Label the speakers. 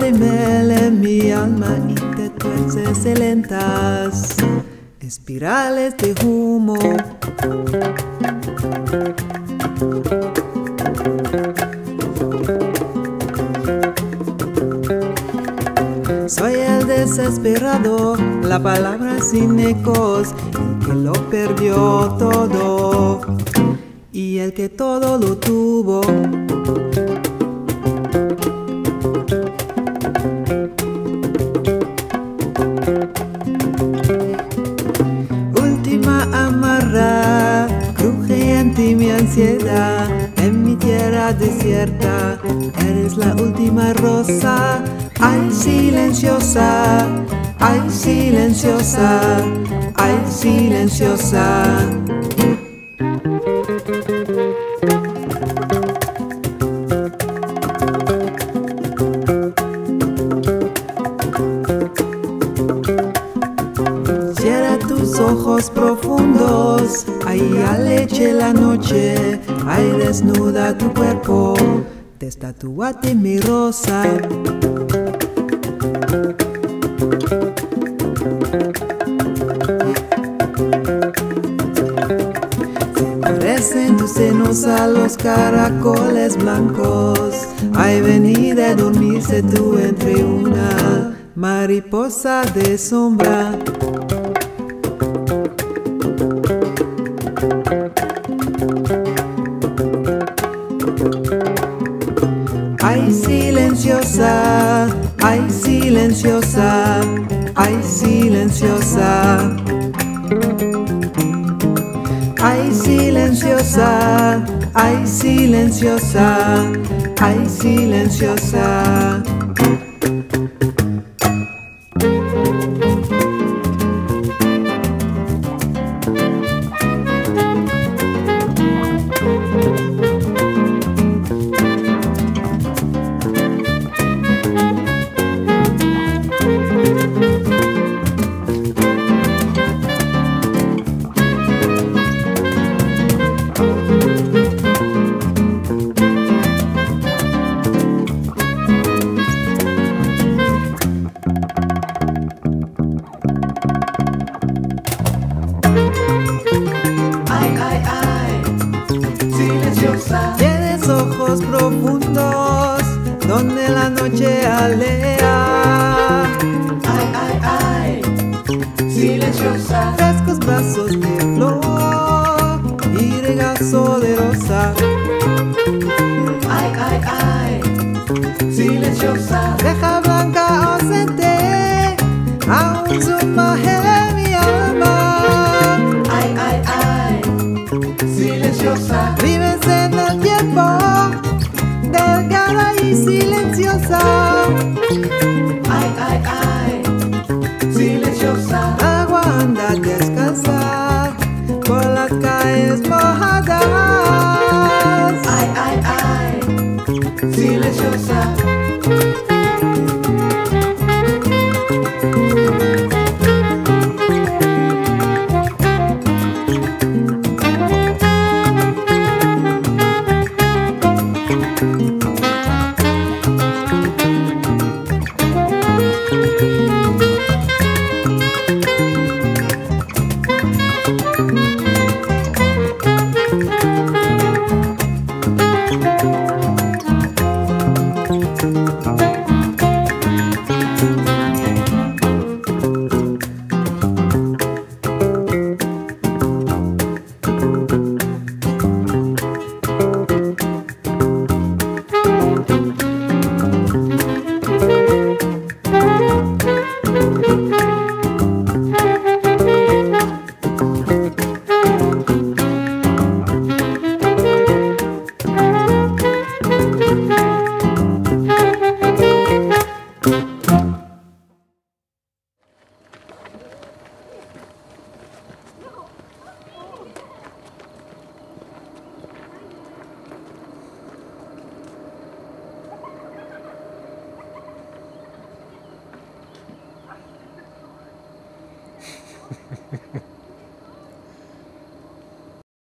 Speaker 1: hay mel en mi alma y te tuerces en lentas espirales de humo. Soy el desesperado, la palabra sin ecos, el que lo perdió todo y el que todo lo tuvo. Última amarra, crujiente mi ansiedad, en mi tierra desierta, eres la última rosa. Ay, silenciosa, ay, silenciosa, ay, silenciosa. Cierra tus ojos profundos, ahí aleche la noche, ahí desnuda tu cuerpo, destatúate mi rosa. Se parecen tus senos a los caracoles blancos, ay, vení de dormirse tú entre una mariposa de sombra. Ay, silenciosa, ay, silenciosa, ay, silenciosa. Ay, silenciosa, ay, silenciosa, ay, silenciosa.
Speaker 2: Ay, ay, ay, silenciosa.
Speaker 1: Tienes ojos profundos donde la noche alea.
Speaker 2: Ay, ay, ay, silenciosa.
Speaker 1: Frescos brazos de flor y regazo de rosa.
Speaker 2: Ay, ay, ay, silenciosa.
Speaker 1: Ceja blanca ausente, aún sumerge mi alma.
Speaker 2: Ay, ay, ay, silenciosa.
Speaker 1: Vives en el tiempo, delgada y silenciosa.
Speaker 2: Ay, ay, ay, silenciosa.
Speaker 1: Agua anda descalza por las calles mojadas.
Speaker 2: Ay, ay, ay, silenciosa.